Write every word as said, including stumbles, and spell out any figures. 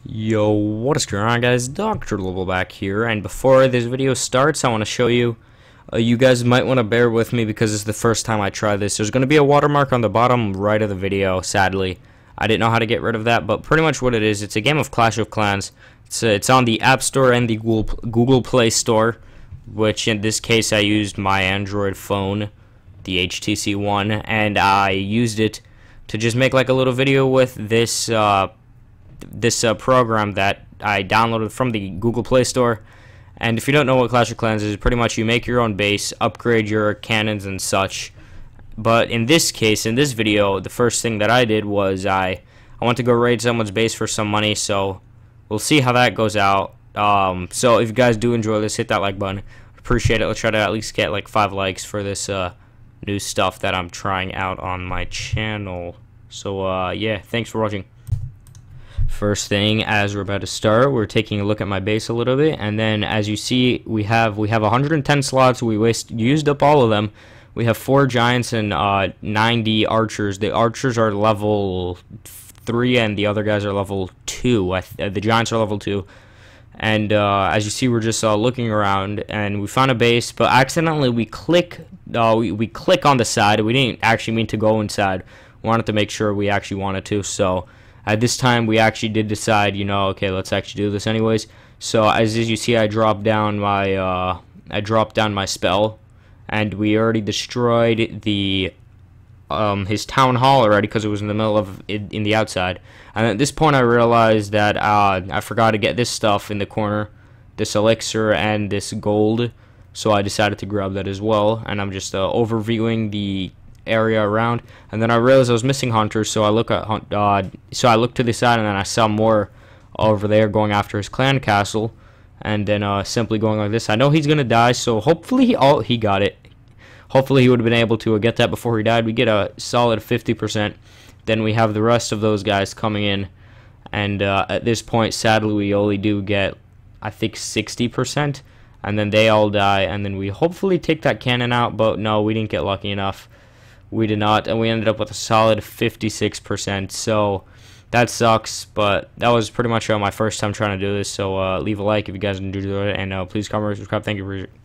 Yo, what is going on, guys? Doctor Level back here, and before this video starts, I want to show you, uh, you guys might want to bear with me because it's the first time I try this. There's going to be a watermark on the bottom right of the video, sadly. I didn't know how to get rid of that, but pretty much what it is, it's a game of Clash of Clans. It's, uh, it's on the App Store and the Google, Google Play Store, which in this case I used my Android phone, the H T C One, and I used it to just make like a little video with this, uh, this uh, program that I downloaded from the Google Play Store. And if you don't know what Clash of Clans is, pretty much you make your own base, upgrade your cannons and such. But in this case, in this video, the first thing that I did was I I went to go raid someone's base for some money, so we'll see how that goes out. Um, so if you guys do enjoy this, hit that like button. Appreciate it. Let's try to at least get like five likes for this uh, new stuff that I'm trying out on my channel. So uh, yeah, thanks for watching. First thing, as we're about to start, we're taking a look at my base a little bit, and then as you see, we have we have one hundred ten slots. We waste used up all of them. We have four giants and uh, ninety archers. The archers are level three, and the other guys are level two. I th the giants are level two. And uh, as you see, we're just uh, looking around, and we found a base, but accidentally we click uh, we we click on the side. We didn't actually mean to go inside. We wanted to make sure we actually wanted to. So at this time, we actually did decide, you know, okay, let's actually do this anyways. So as, as you see, I dropped down my uh, I dropped down my spell, and we already destroyed the um, his town hall already because it was in the middle of it, in the outside. And at this point, I realized that uh, I forgot to get this stuff in the corner, this elixir and this gold. So I decided to grab that as well, and I'm just uh, overviewing the area around, and then I realized I was missing hunters, so I look at uh, so I looked to the side, and then I saw more over there going after his clan castle, and then uh, simply going like this. I know he's gonna die, so hopefully he oh he got it. Hopefully he would have been able to get that before he died. We get a solid fifty percent. Then we have the rest of those guys coming in, and uh, at this point, sadly, we only do get I think sixty percent, and then they all die, and then we hopefully take that cannon out, but no, we didn't get lucky enough. We did not, and we ended up with a solid fifty-six percent, so that sucks, but that was pretty much uh, my first time trying to do this. So uh, leave a like if you guys enjoyed it, and uh, please comment, subscribe. Thank you for